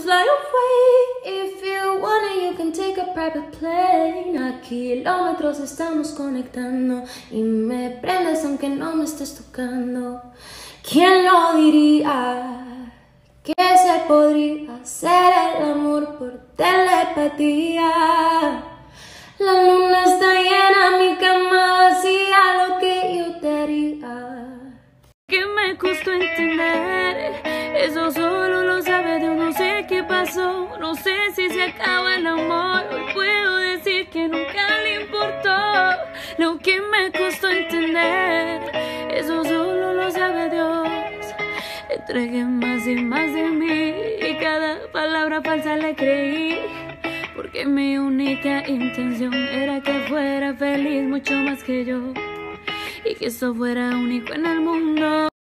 fly away. If you want it, you can take a private plane. A kilómetros estamos conectando y me prendes aunque no me estés tocando. ¿Quién lo diría? Que se podría hacer el amor por telepatía. La luna está llena, mi cama vacía, lo que yo te haría. Que me costó entender, eso solo lo sabe Dios, no sé qué pasó, no sé si se acaba el amor. Hoy puedo decir que nunca le importó lo que me costó entender, eso solo lo sabe Dios. Entregué más y más de mí y cada palabra falsa le creí, porque mi única intención era que fuera feliz mucho más que yo y que eso fuera único en el mundo.